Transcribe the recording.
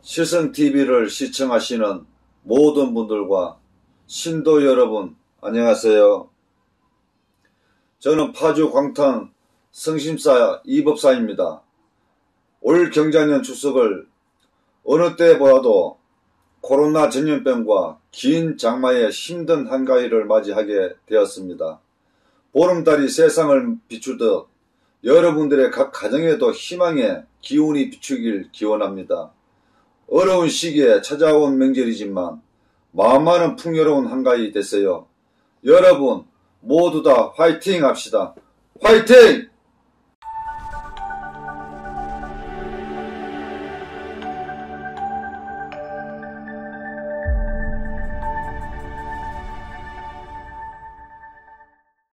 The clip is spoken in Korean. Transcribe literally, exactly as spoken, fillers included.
시승티비를 시청하시는 모든 분들과 신도 여러분 안녕하세요. 저는 파주 광탄 성심사 이법사입니다. 올 경자년 추석을 어느 때보다도 코로나 전염병과 긴 장마의 힘든 한가위를 맞이하게 되었습니다. 보름달이 세상을 비추듯 여러분들의 각 가정에도 희망의 기운이 비추길 기원합니다. 어려운 시기에 찾아온 명절이지만 마음만은 풍요로운 한가위 되세요. 여러분 모두 다 화이팅 합시다. 화이팅!